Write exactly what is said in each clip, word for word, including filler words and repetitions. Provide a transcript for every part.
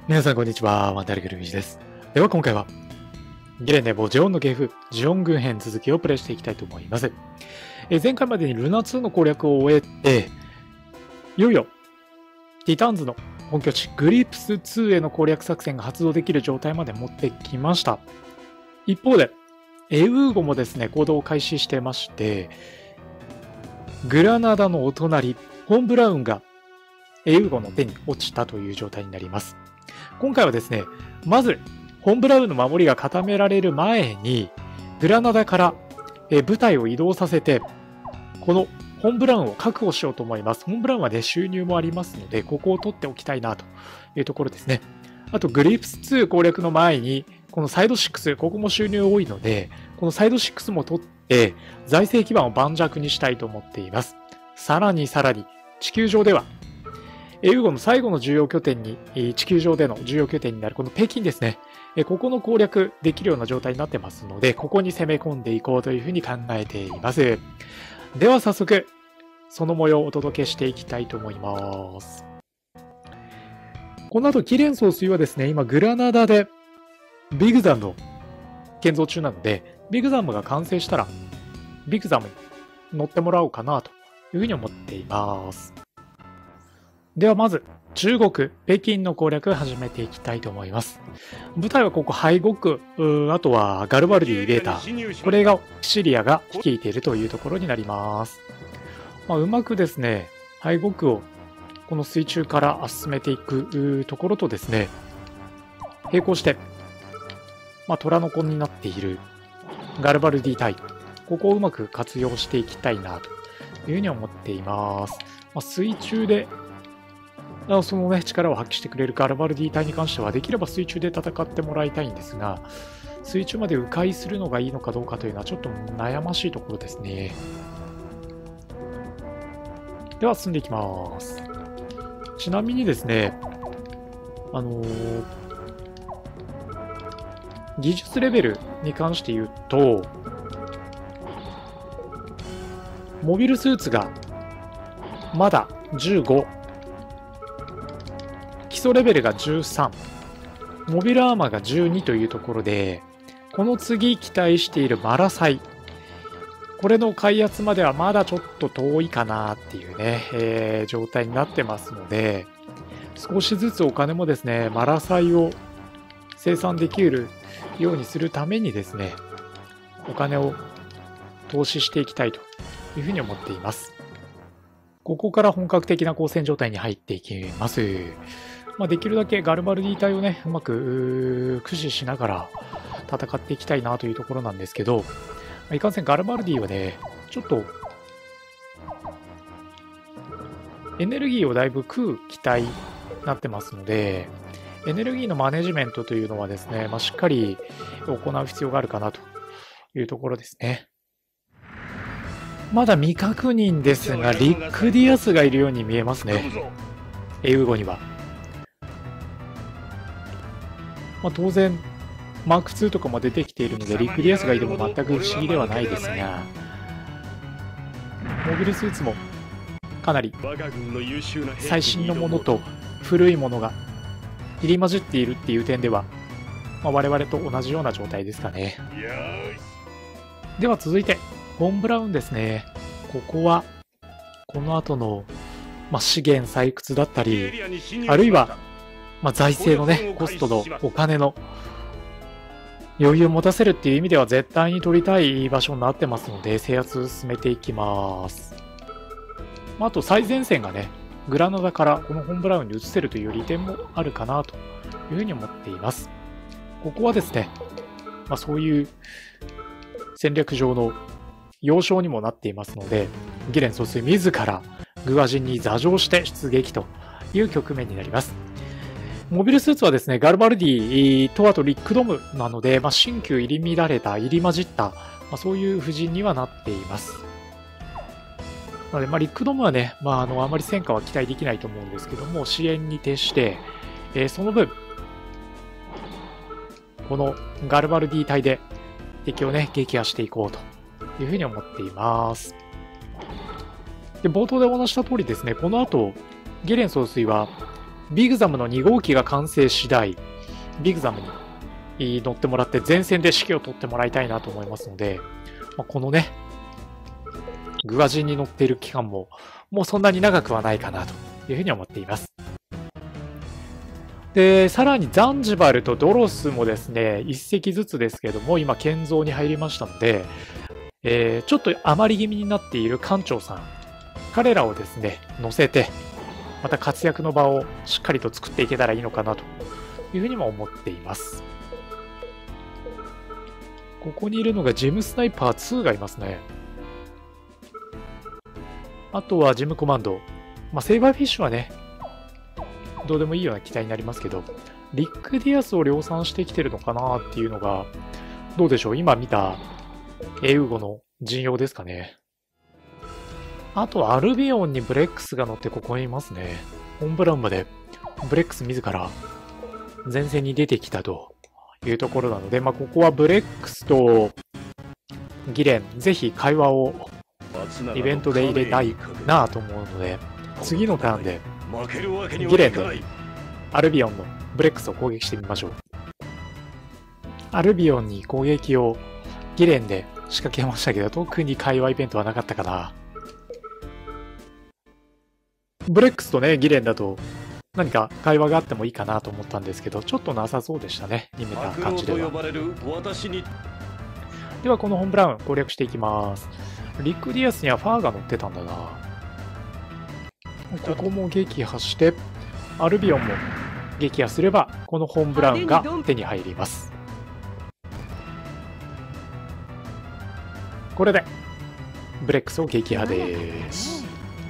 皆さんこんにちは、ワンダルグルミジです。では今回は、ゲレンデボジオンの系譜、ジオン軍編続きをプレイしていきたいと思います。え前回までにルナツーの攻略を終えて、いよいよ、ティターンズの本拠地、グリープスツーへの攻略作戦が発動できる状態まで持ってきました。一方で、エウーゴもですね、行動を開始してまして、グラナダのお隣、ホンブラウンがエウーゴの手に落ちたという状態になります。今回はですね、まず、ホンブラウンの守りが固められる前に、グラナダから部隊を移動させて、このホンブラウンを確保しようと思います。ホンブラウンはね、収入もありますので、ここを取っておきたいなというところですね。あと、グリープスツー攻略の前に、このサイドシックス、ここも収入多いので、このサイドシックスも取って、財政基盤を盤石にしたいと思っています。さらにさらに、地球上では、エウーゴの最後の重要拠点に、地球上での重要拠点になるこの北京ですね。ここの攻略できるような状態になってますので、ここに攻め込んでいこうというふうに考えています。では早速、その模様をお届けしていきたいと思います。この後、キレン総帥はですね、今グラナダでビグザムを建造中なので、ビグザムが完成したら、ビグザムに乗ってもらおうかなというふうに思っています。ではまず、中国、北京の攻略を始めていきたいと思います。舞台はここ、ハイゴック、あとはガルバルディ、ベータ、これがシリアが率いているというところになります。まあ、うまくですね、ハイゴックをこの水中から進めていくところとですね、並行して、まあ、虎の子になっているガルバルディ隊、ここをうまく活用していきたいなというふうに思っています。まあ、水中でそのね、力を発揮してくれるガルバルディ隊に関しては、できれば水中で戦ってもらいたいんですが、水中まで迂回するのがいいのかどうかというのはちょっと悩ましいところですね。では進んでいきます。ちなみにですね、あのー、技術レベルに関して言うと、モビルスーツがまだじゅうご、基礎レベルがじゅうさん、モビルアーマーがじゅうにというところで、この次期待しているマラサイ、これの開発まではまだちょっと遠いかなっていうね、えー、状態になってますので、少しずつお金もですね、マラサイを生産できるようにするためにですね、お金を投資していきたいというふうに思っています。ここから本格的な交戦状態に入っていきます。まあ、できるだけガルバルディ隊をね、うまく駆使しながら戦っていきたいなというところなんですけど、いかんせんガルバルディはね、ちょっとエネルギーをだいぶ食う機体になってますので、エネルギーのマネジメントというのはですね、まあ、しっかり行う必要があるかなというところですね。まだ未確認ですが、リック・ディアスがいるように見えますね。エウーゴには。まあ、当然、マークツーとかも出てきているので、リック・ディアスがいても全く不思議ではないですが、モビルスーツもかなり最新のものと古いものが入り混じっているっていう点では、まあ、我々と同じような状態ですかね。では続いて、ホンブラウンですね。ここは、この後の、まあ、資源採掘だったり、あるいは、まあ、財政のね、コストのお金の余裕を持たせるっていう意味では絶対に取りたい場所になってますので、制圧進めていきます。まあ、あと最前線がね、グラナダからこのホンブラウンに移せるという利点もあるかなというふうに思っています。ここはですね、まあ、そういう戦略上の要衝にもなっていますので、ギレン総帥自らグアジンに座上して出撃という局面になります。モビルスーツはですね、ガルバルディとあとリックドムなので、まあ、新旧入り乱れた、入り混じった、まあ、そういう布陣にはなっています。なので、まあ、リックドムはね、まあ、あの、あまり戦果は期待できないと思うんですけども、支援に徹して、えー、その分、このガルバルディ隊で敵をね、撃破していこうというふうに思っています。で、冒頭でお話した通りですね、この後、ゲレン総帥はビグザムのに号機が完成次第、ビグザムに乗ってもらって前線で指揮を取ってもらいたいなと思いますので、まあ、このね、グアジンに乗っている期間ももうそんなに長くはないかなというふうに思っています。で、さらにザンジバルとドロスもですね、一隻ずつですけども、今建造に入りましたので、えー、ちょっと余り気味になっている艦長さん、彼らをですね、乗せて、また活躍の場をしっかりと作っていけたらいいのかなというふうにも思っています。ここにいるのがジムスナイパーツーがいますね。あとはジムコマンド。まあ、セイバーフィッシュはね、どうでもいいような機体になりますけど、リック・ディアスを量産してきてるのかなっていうのが、どうでしょう、今見たエウゴの陣容ですかね。あと、アルビオンにブレックスが乗ってここにいますね。ホンブラウンまでブレックス自ら前線に出てきたというところなので、まあ、ここはブレックスとギレン、ぜひ会話をイベントで入れたいなと思うので、次のターンでギレンでアルビオンのブレックスを攻撃してみましょう。アルビオンに攻撃をギレンで仕掛けましたけど、特に会話イベントはなかったかな。ブレックスとね、ギレンだと何か会話があってもいいかなと思ったんですけど、ちょっとなさそうでしたね、見た感じでは。ではこのホンブラウン攻略していきます。リック・ディアスにはファーが乗ってたんだな。ここも撃破して、アルビオンも撃破すれば、このホンブラウンが手に入ります。これで、ブレックスを撃破です。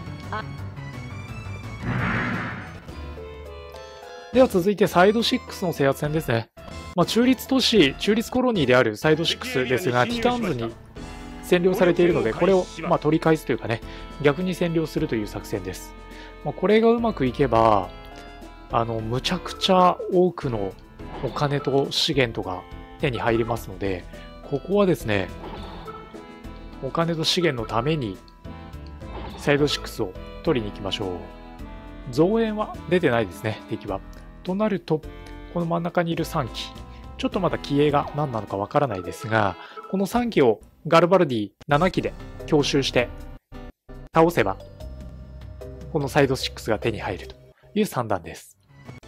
では続いてサイドろくの制圧戦ですね。まあ、中立都市、中立コロニーであるサイドろくですが、ティターンズに占領されているので、これをまあ取り返すというかね、逆に占領するという作戦です。まあ、これがうまくいけば、あの、むちゃくちゃ多くのお金と資源とか手に入りますので、ここはですね、お金と資源のためにサイドろくを取りに行きましょう。増援は出てないですね、敵は。となると、この真ん中にいるさん機、ちょっとまだ機影が何なのかわからないですが、このさん機をガルバルディなな機で強襲して倒せば、このサイドろくが手に入るという算段です。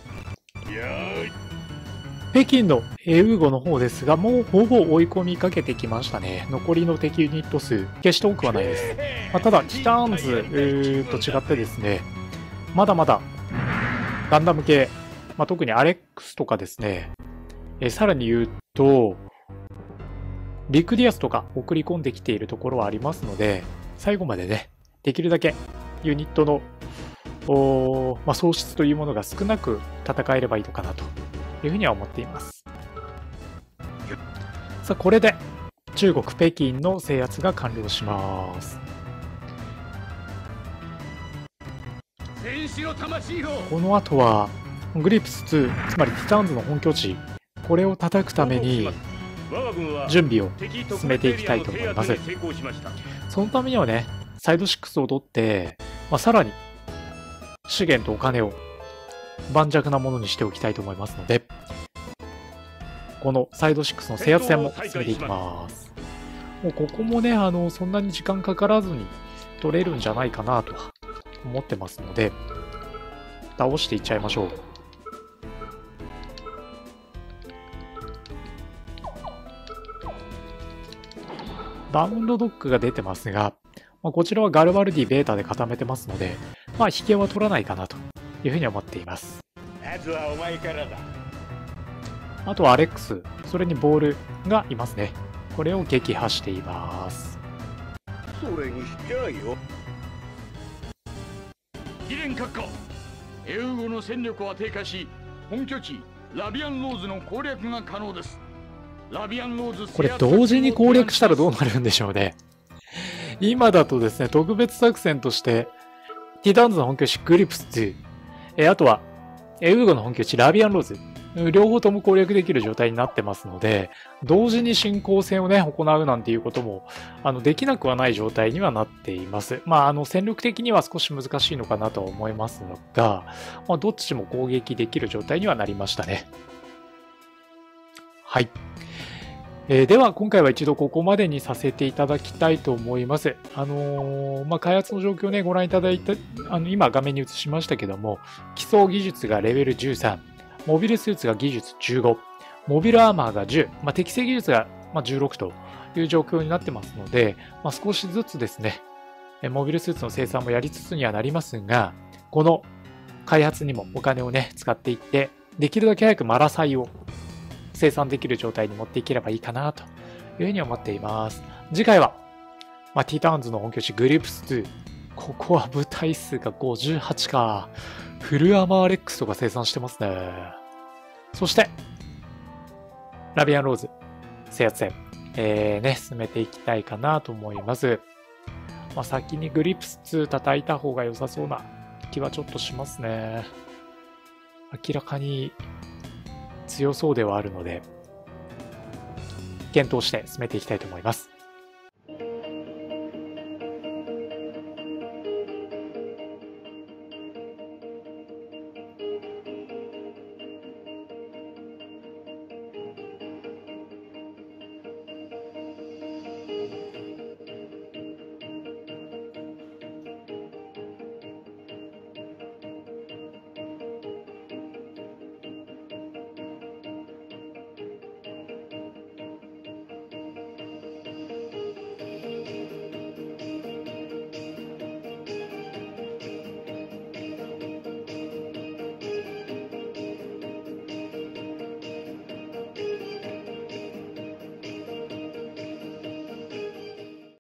北京のエウーゴの方ですが、もうほぼ追い込みかけてきましたね。残りの敵ユニット数、決して多くはないです。まあ、ただ、ティターンズ、えー、と違ってですね、まだまだガンダム系、まあ、特にアレックスとかですね、えー、さらに言うと、リック・ディアスとか送り込んできているところはありますので、最後までね、できるだけユニットの、おまあ、喪失というものが少なく戦えればいいのかなというふうには思っています。さあ、これで中国・北京の制圧が完了します。この後はグリプスツー、つまりティターンズの本拠地、これを叩くために準備を進めていきたいと思います。そのためにはね、サイドろくを取って、まあ、さらに資源とお金を盤石なものにしておきたいと思いますので、このサイドろくの制圧戦も進めていきます。もうここもね、あの、そんなに時間かからずに取れるんじゃないかなと思ってますので、倒していっちゃいましょう。バウンドドッグが出てますが、まあ、こちらはガルバルディベータで固めてますので、まあ、引けは取らないかなというふうに思っています。あとはアレックス、それにボールがいますね。これを撃破しています。それにしちゃよ。 ギレン閣下、エウーゴの戦力は低下し、本拠地ラビアンローズの攻略が可能です。ラビアンローズ、 これ同時に攻略したらどうなるんでしょうね。今だとですね、特別作戦としてティターンズの本拠地グリプスツー、えあとはウーゴの本拠地ラビアンローズ、両方とも攻略できる状態になってますので、同時に進行戦をね、行うなんていうことも、あの、できなくはない状態にはなっています。まあ、あの、戦力的には少し難しいのかなとは思いますが、まあ、どっちも攻撃できる状態にはなりましたね。はい。えー、では、今回は一度ここまでにさせていただきたいと思います。あのー、まあ、開発の状況ね、ご覧いただいた、あの、今画面に映しましたけども、基礎技術がレベルじゅうさん、モビルスーツが技術じゅうご、モビルアーマーがじゅう、まあ、適正技術がじゅうろくという状況になってますので、まあ、少しずつですね、モビルスーツの生産もやりつつにはなりますが、この開発にもお金をね、使っていって、できるだけ早くマラサイを生産できる状態に持っていければいいかなというふうに思っています。次回は、まあ、ティータウンズの本拠地グリープスに、ここは部隊数がごじゅうはちか。フルアマーレックスとか生産してますね。そして、ラビアンローズ、制圧戦、えー、ね、進めていきたいかなと思います。まあ、先にグリプスに叩いた方が良さそうな気はちょっとしますね。明らかに強そうではあるので、検討して進めていきたいと思います。